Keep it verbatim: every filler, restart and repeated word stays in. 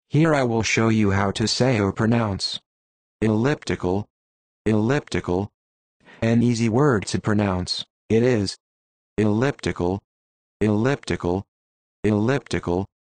Here I will show you how to say or pronounce elliptical, elliptical. An easy word to pronounce, it is elliptical, elliptical, elliptical.